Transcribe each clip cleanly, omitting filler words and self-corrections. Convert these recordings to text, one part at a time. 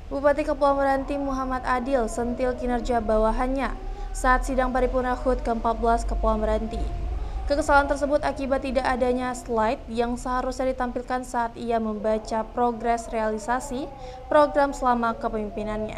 Bupati Kepulauan Meranti Muhammad Adil sentil kinerja bawahannya saat sidang paripurna HUT ke-14 Kepulauan Meranti. Kekesalan tersebut akibat tidak adanya slide yang seharusnya ditampilkan saat ia membaca progres realisasi program selama kepemimpinannya.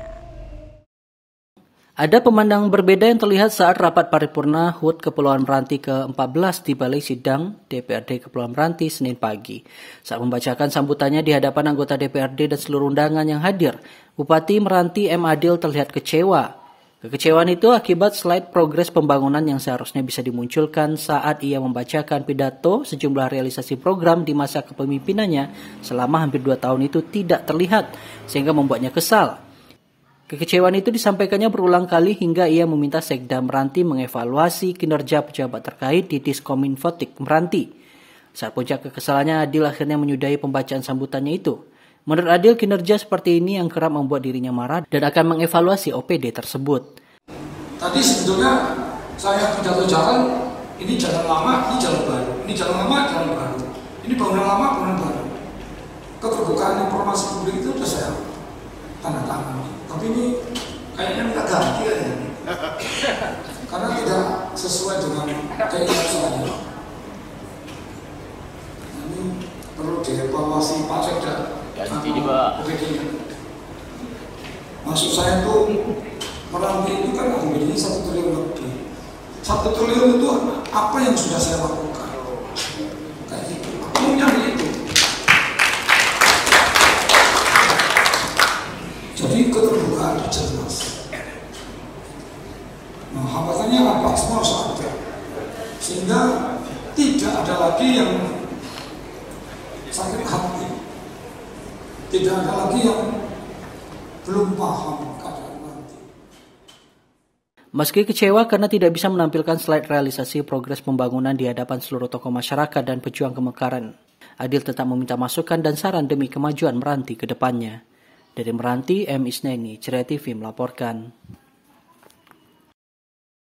Ada pemandangan berbeda yang terlihat saat rapat paripurna HUT Kepulauan Meranti ke-14 di Balai Sidang DPRD Kepulauan Meranti Senin pagi. Saat membacakan sambutannya di hadapan anggota DPRD dan seluruh undangan yang hadir, Bupati Meranti M. Adil terlihat kecewa. Kekecewaan itu akibat slide progres pembangunan yang seharusnya bisa dimunculkan saat ia membacakan pidato sejumlah realisasi program di masa kepemimpinannya selama hampir 2 tahun itu tidak terlihat, sehingga membuatnya kesal. Kekecewaan itu disampaikannya berulang kali hingga ia meminta Sekda Meranti mengevaluasi kinerja pejabat terkait di Diskominfotik Meranti. Saat puncak kekesalannya, Adil akhirnya menyudahi pembacaan sambutannya itu. Menurut Adil, kinerja seperti ini yang kerap membuat dirinya marah dan akan mengevaluasi OPD tersebut. Tadi sebetulnya saya pidato jalan, ini jalan lama, ini jalan baru. Ini jalan lama, jalan baru. Ini bangunan lama, bangunan baru. Keterbukaan informasi publik itu sudah saya tanda tangan. Tapi ini kayaknya minta ganti kayaknya. Karena tidak sesuai dengan keinginan saya. Ini perlu dievaluasi Pak Sekda. Ganti juga. Maksud saya itu Meranti itu kan APBD 1 triliun lebih. 1 triliun itu apa yang sudah saya lakukan? Kayak gitu. Umumnya begitu. Jadi keterbukaan jelas. Nah, hambatannya apa? Semua harus ada. Sehingga tidak ada lagi yang sakit hati. Tidak ada lagi yang belum paham keadaan nanti. Meski kecewa karena tidak bisa menampilkan slide realisasi progres pembangunan di hadapan seluruh tokoh masyarakat dan pejuang kemekaran, Adil tetap meminta masukan dan saran demi kemajuan Meranti ke depannya. Dari Meranti, M. Isneni, Ceria TV melaporkan.